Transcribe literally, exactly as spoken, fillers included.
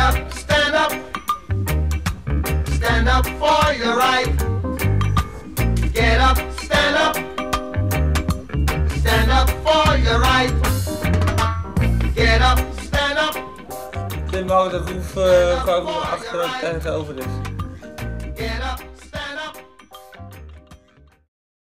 up, stand up. Stand up for your right. Get up, stand up. Stand up for your right. Get up, stand up. Dit mag de groef uh, gewoon achter tegenover is. Get up.